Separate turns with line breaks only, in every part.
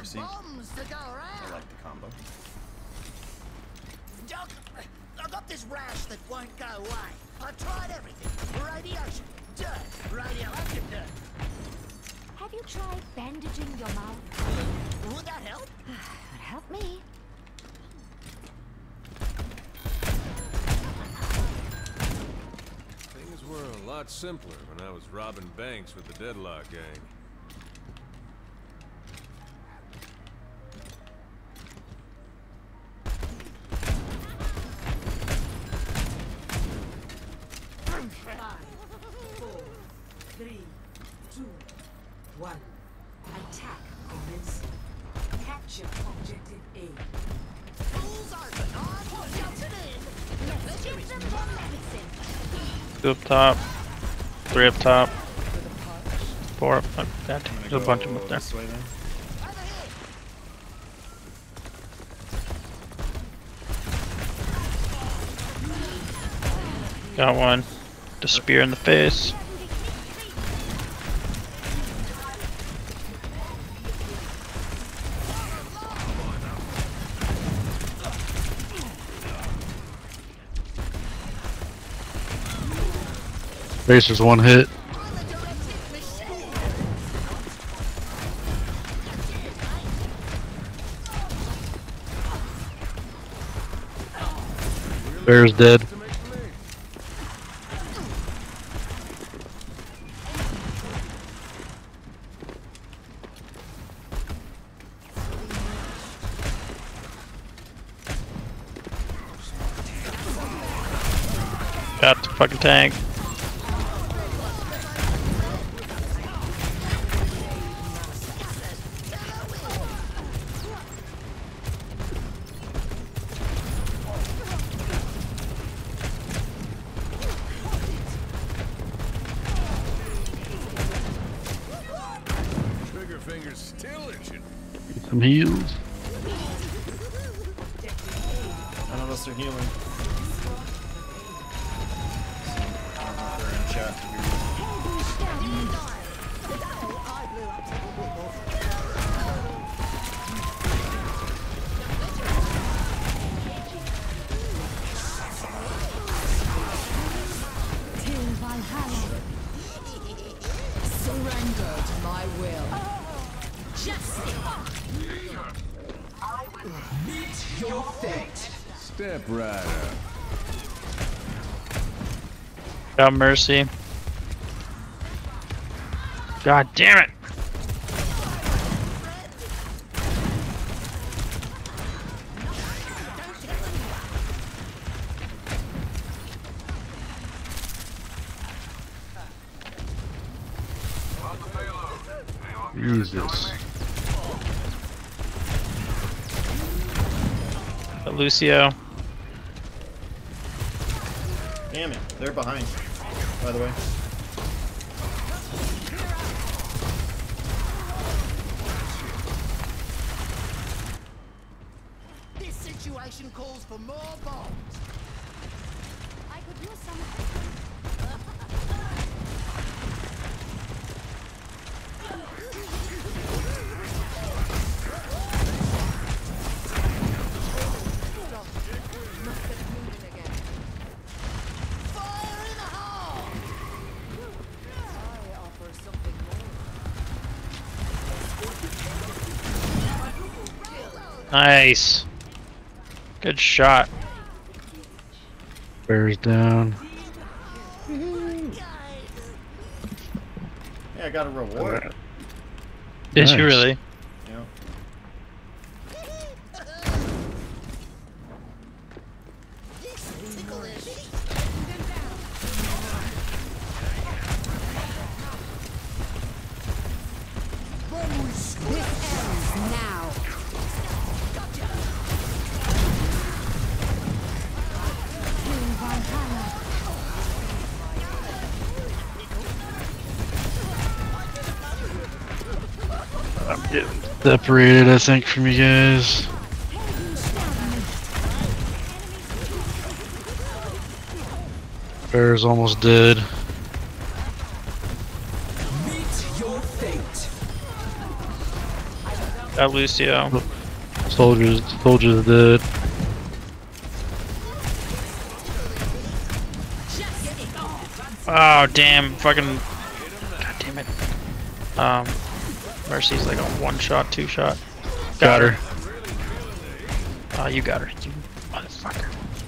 Mercy. I like the combo.
Doc, I got this rash that won't go away. I tried everything. Radiation, dirt, radioactive dirt.
Have you tried bandaging your mouth?
Would that help?
Would help me.
Things were a lot simpler when I was robbing banks with the Deadlock gang.
Attack commencing. Capture objective A.
Two up top. 3 up top. 4 up. Oh, God, there's a bunch of them up there.
This way, then.
Got one. The spear in the face.
Racer's one hit. Bear's dead.
Got the fucking tank.
Trigger finger's still itching.
Some heals.
None of us are healing. I don't know if they're in chat to be.
Surrender to my will. Meet your fate.
Step right up.
Got Mercy. God damn it!
Jesus.
Lucio.
Damn it, they're behind. By the way.
This situation calls for more bombs.
I could use some.
Fire in the hole!
I offer something more.
Nice. Good shot.
Bear's down.
Yeah, I got a reward.
Did
Nice.
you really?
Yeah.
This ticklish.
This ends now.
I'm getting
Separated, I think, from you guys. Bear's almost dead.
Meet your fate.
Got Lucio.
Soldiers dead.
Oh damn! Fucking. God damn it. Mercy's like a 1-shot, 2-shot.
Got her.
Oh, you got her, you motherfucker.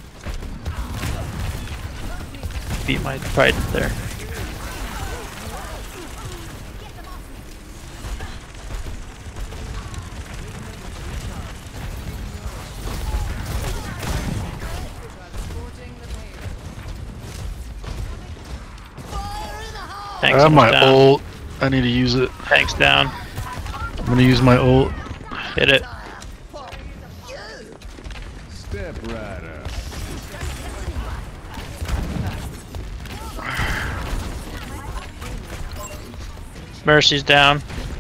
Beat my fight there.
I
Thanks,
have my
down.
ult. I need to use it.
Thanks down.
I'm gonna use my ult.
Hit it.
Step right up.
Mercy's down.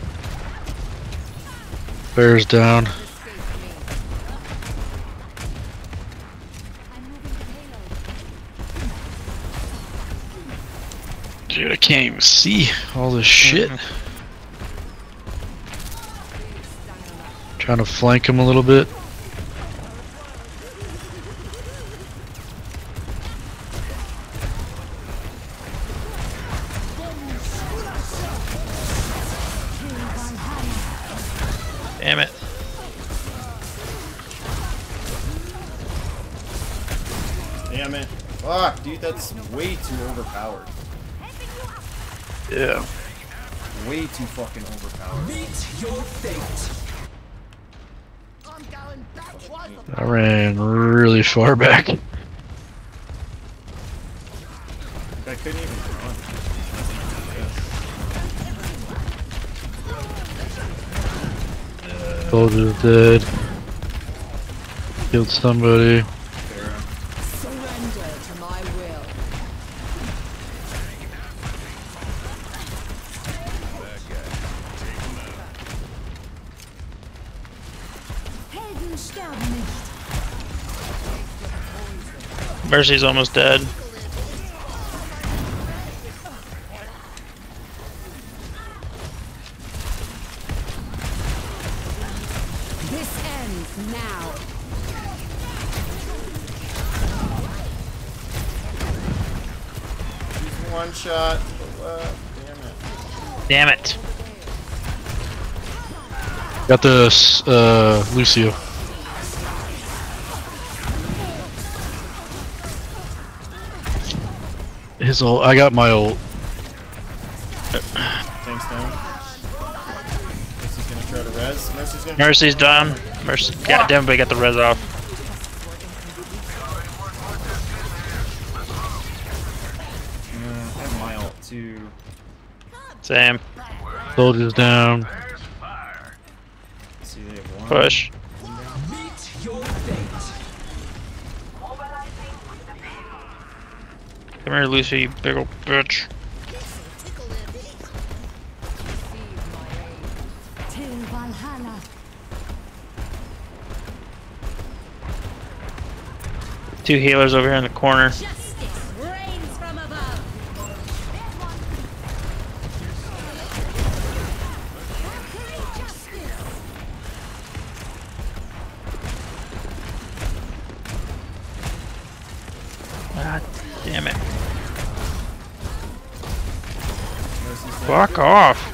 Bear's down. Dude, I can't even see all this shit. Trying to flank him a little bit.
Damn it.
Damn it. Fuck, dude, that's way too overpowered.
Yeah.
Way too fucking overpowered.
Meet your fate.
I'm going back twice the
I ran really far back.
I couldn't even run.
Soldier's dead. Killed somebody.
Surrender to my will. Helden sterben nicht.
Mercy's almost dead.
This ends now.
He's one shot to the left. Damn it.
Damn it.
Got the Lucio. His ult. I got my ult.
Thanks, down. Mercy's gonna try to res. Mercy's gonna.
Mercy's done. Mercy. God damn, but he got the res off.
I have my ult too.
Same.
Soldier's down.
Let's see, they have one.
Push.
Meet your fate.
Come here, Lucy, you big ol' bitch.
Till Valhalla.
Two healers over here in the corner.
Justice reigns from above.
God damn it.
Mercy's dead.
Fuck off.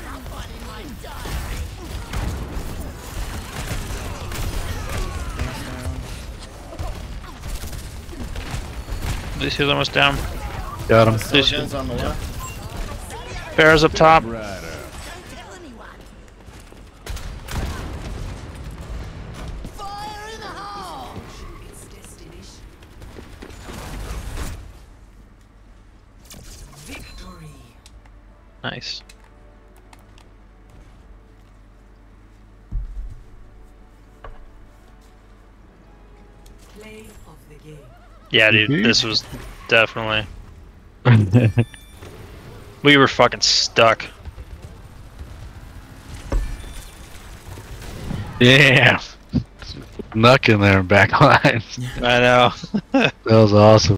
Lucy's almost down.
Got him.
Soldier's on the left.
Bear's up top.
Right up.
tell anyone. Fire in the hole!
Victory.
Nice.
Play of the game.
Yeah, dude,
Mhm.
this was definitely. We were fucking stuck.
Yeah. Knuck in there, back line.
I know.
That was awesome.